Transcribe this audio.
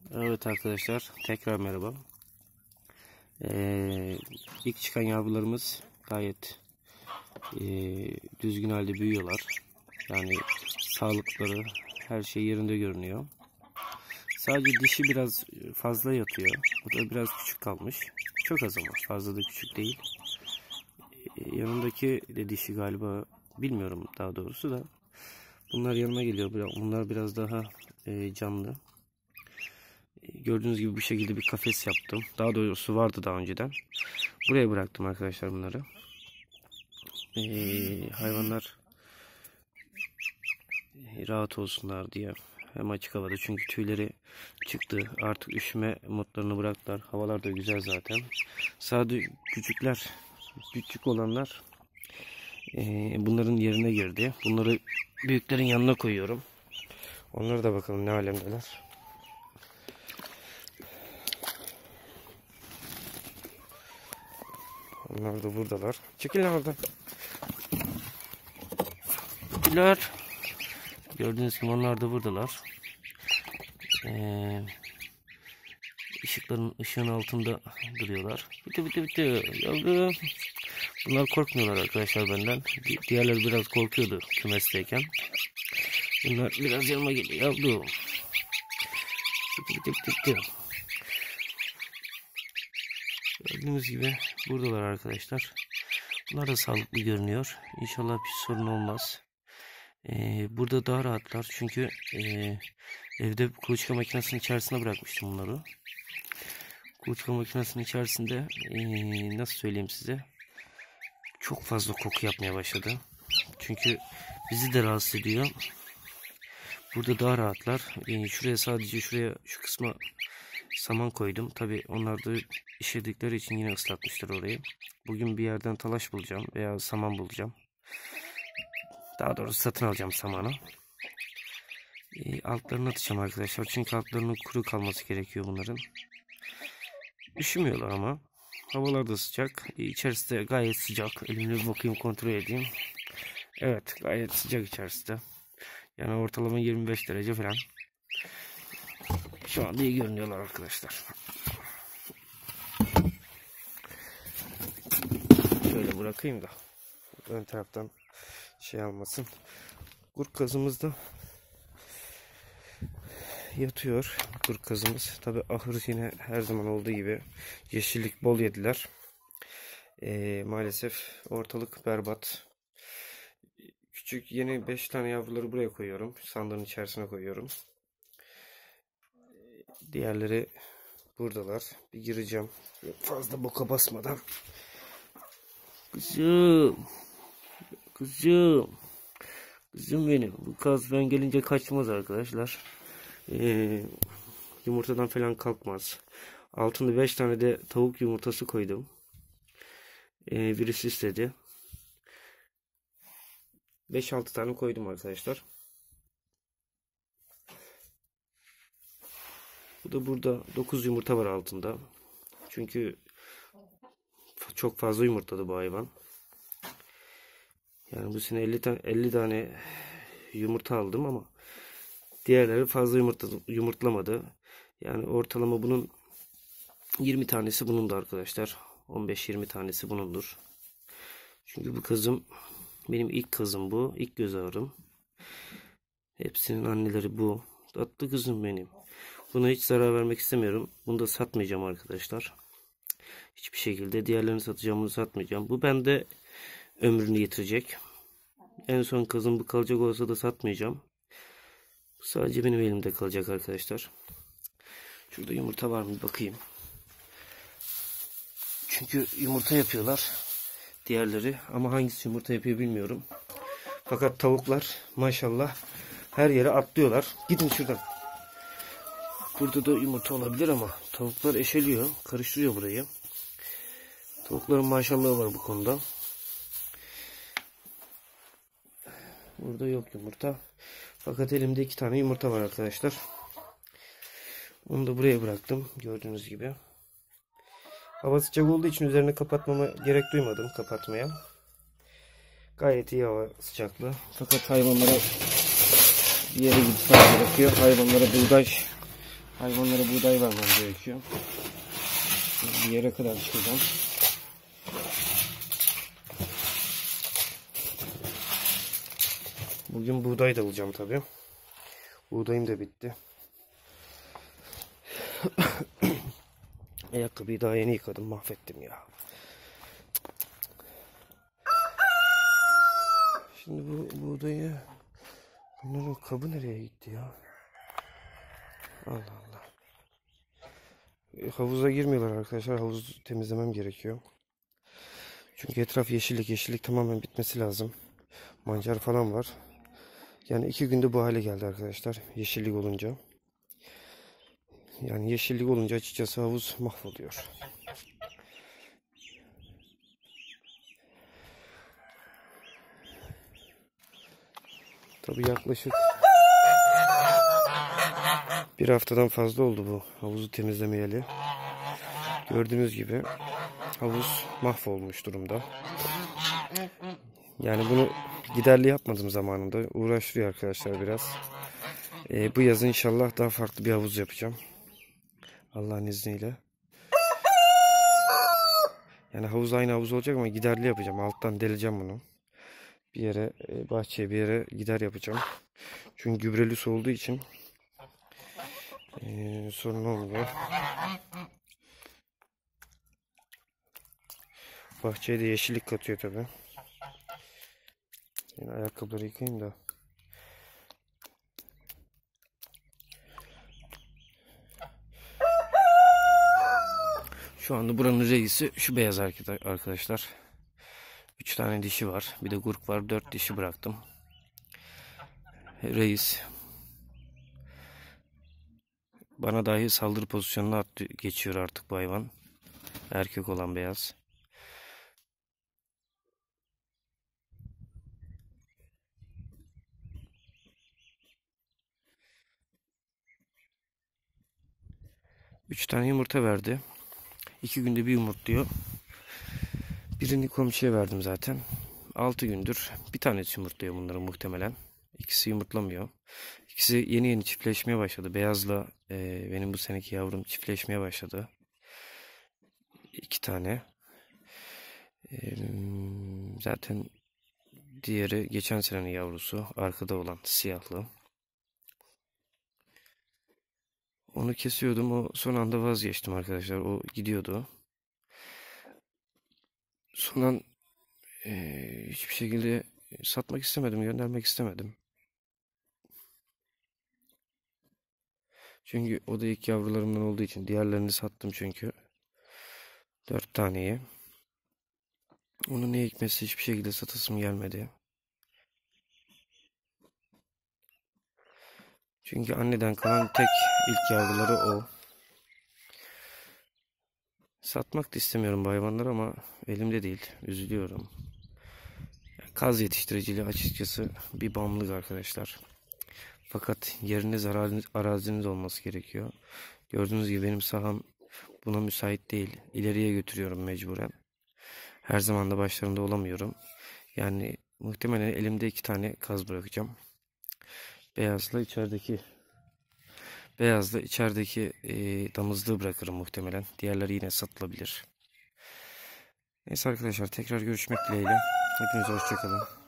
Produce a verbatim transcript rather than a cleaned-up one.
Evet arkadaşlar, tekrar merhaba. Ee, ilk çıkan yavrularımız gayet e, düzgün halde büyüyorlar. Yani sağlıkları, her şey yerinde görünüyor. Sadece dişi biraz fazla yatıyor. O da biraz küçük kalmış. Çok az ama fazla da küçük değil. Ee, yanındaki de dişi galiba, bilmiyorum daha doğrusu da. Bunlar yanıma geliyor. Bunlar biraz daha e, canlı. Gördüğünüz gibi bu şekilde bir kafes yaptım. Daha doğrusu vardı daha önceden. Buraya bıraktım arkadaşlar bunları. Ee, hayvanlar rahat olsunlar diye. Hem açık havada, çünkü tüyleri çıktı. Artık üşüme modlarını bıraktılar. Havalar da güzel zaten. Sadece küçükler, küçük olanlar e, bunların yerine girdi. Bunları büyüklerin yanına koyuyorum. Onlara da bakalım ne alemdeler. Onlar da buradalar. Çekilin oradan. Çekiller. Gördüğünüz gibi onlar da buradalar. Ee, ışıkların ışığın altında duruyorlar. Bitti bitti bitti. Yavrum. Bunlar korkmuyorlar arkadaşlar benden. Diğerleri biraz korkuyordu kümesteyken. Bunlar biraz yanıma geliyor. Yavrum. Bitti bitti bitti bitti. Gördüğünüz gibi buradalar arkadaşlar. Bunlar da sağlıklı görünüyor. İnşallah bir sorun olmaz. Ee, burada daha rahatlar. Çünkü e, evde kuluçka makinesinin içerisine bırakmıştım bunları. Kuluçka makinesinin içerisinde e, nasıl söyleyeyim size, çok fazla koku yapmaya başladı. Çünkü bizi de rahatsız ediyor. Burada daha rahatlar. E, şuraya sadece şuraya şu kısma saman koydum. Tabi onlar da işledikleri için yine ıslatmışlar orayı. Bugün bir yerden talaş bulacağım veya saman bulacağım. Daha doğrusu satın alacağım samanı. E, altlarını atacağım arkadaşlar. Çünkü altlarının kuru kalması gerekiyor bunların. Üşümüyorlar ama. Havalar da sıcak. E, içerisi de gayet sıcak. Elimle bir bakayım, kontrol edeyim. Evet, gayet sıcak içerisi de. Yani ortalama yirmi beş derece falan. Şu anda iyi görünüyorlar arkadaşlar. Şöyle bırakayım da ön taraftan şey almasın. Kurt kazımız da yatıyor. Kurt kazımız. Tabi ahır yine her zaman olduğu gibi yeşillik bol yediler. Ee, maalesef ortalık berbat. Küçük yeni beş tane yavruları buraya koyuyorum. Sandığın içerisine koyuyorum. Diğerleri buradalar. Bir gireceğim. Fazla boka basmadan. Kızım. Kızım. Kızım benim. Bu kaz ben gelince kaçmaz arkadaşlar. Ee, yumurtadan falan kalkmaz. Altında beş tane de tavuk yumurtası koydum. Ee, virüs istedi. beş altı tane koydum arkadaşlar. Bu da burada dokuz yumurta var altında. Çünkü çok fazla yumurtladı bu hayvan. Yani bu sene elli tane, elli tane yumurta aldım ama diğerleri fazla yumurta, yumurtlamadı. Yani ortalama bunun yirmi tanesi bunundu arkadaşlar. on beş yirmi tanesi bunundur. Çünkü bu kızım benim ilk kızım bu. İlk göz ağrım. Hepsinin anneleri bu. Tatlı kızım benim. Buna hiç zarar vermek istemiyorum. Bunu da satmayacağım arkadaşlar. Hiçbir şekilde. Diğerlerini satacağım, bunu satmayacağım. Bu bende ömrünü yitirecek. En son kızım bu kalacak olsa da satmayacağım. Bu sadece benim elimde kalacak arkadaşlar. Şurada yumurta var mı bakayım. Çünkü yumurta yapıyorlar diğerleri, ama hangisi yumurta yapıyor bilmiyorum. Fakat tavuklar maşallah her yere atlıyorlar. Gidin şuradan. Burada da yumurta olabilir ama tavuklar eşeliyor, karıştırıyor burayı. Tavukların maşallahı var bu konuda. Burada yok yumurta. Fakat elimde iki tane yumurta var arkadaşlar. Onu da buraya bıraktım gördüğünüz gibi. Hava sıcak olduğu için üzerine kapatmama gerek duymadım kapatmaya. Gayet iyi hava sıcaklığı. Fakat hayvanlara bir yere gitmem gerekiyor. Hayvanlara buğday Hayvanlara buğday vermem gerekiyor. Bir yere kadar çıkacağım. Bugün buğday da alacağım tabii. Buğdayım da bitti. Ayakkabıyı daha yeni yıkadım, mahvettim ya. Şimdi bu buğdayı, bunların kabı nereye gitti ya? Allah Allah. E, havuza girmiyorlar arkadaşlar. Havuzu temizlemem gerekiyor. Çünkü etraf yeşillik. Yeşillik tamamen bitmesi lazım. Mancar falan var. Yani iki günde bu hale geldi arkadaşlar. Yeşillik olunca. Yani yeşillik olunca açıkçası havuz mahvoluyor. Tabii yaklaşık bir haftadan fazla oldu bu havuzu temizlemeyeli. Gördüğünüz gibi havuz mahvolmuş durumda. Yani bunu giderli yapmadım zamanında. Uğraştırıyor arkadaşlar biraz. Ee, bu yaz inşallah daha farklı bir havuz yapacağım. Allah'ın izniyle. Yani havuz aynı havuz olacak ama giderli yapacağım. Alttan deleceğim bunu. Bir yere, bahçeye bir yere gider yapacağım. Çünkü gübreli su olduğu için ee, sorun olmuyor. Bahçeye de yeşillik katıyor tabi. Yani ayakkabıları yıkayayım da. Şu anda buranın reisi şu beyaz arkadaşlar. Üç tane dişi var. Bir de gurk var. Dört dişi bıraktım. Reis. Bana dahi saldırı pozisyonuna attı, geçiyor artık bu hayvan. Erkek olan beyaz. Üç tane yumurta verdi. İki günde bir yumurtluyor. Birini komşuya verdim zaten. Altı gündür bir tanesi yumurtluyor bunların muhtemelen. İkisi yumurtlamıyor. İkisi yeni yeni çiftleşmeye başladı. Beyazla e, benim bu seneki yavrum çiftleşmeye başladı. İki tane. E, zaten diğeri geçen senenin yavrusu. Arkada olan siyahlı. Onu kesiyordum. O son anda vazgeçtim arkadaşlar. O gidiyordu. Son an e, hiçbir şekilde satmak istemedim. Göndermek istemedim. Çünkü o da ilk yavrularımdan olduğu için. Diğerlerini sattım çünkü. Dört taneyi. Onu ne hikmetse hiçbir şekilde satasım gelmedi. Çünkü anneden kalan tek ilk yavruları o. Satmak da istemiyorum bu hayvanları ama elimde değil. Üzülüyorum. Kaz yetiştiriciliği açıkçası bir bağımlılık arkadaşlar. Fakat yeriniz araziniz olması gerekiyor. Gördüğünüz gibi benim saham buna müsait değil. İleriye götürüyorum mecburen. Her zaman da başlarında olamıyorum. Yani muhtemelen elimde iki tane kaz bırakacağım. Beyazla içerideki Beyazla içerideki e, damızlığı bırakırım muhtemelen. Diğerleri yine satılabilir. Neyse arkadaşlar tekrar görüşmek dileğiyle. Hepinize hoşçakalın.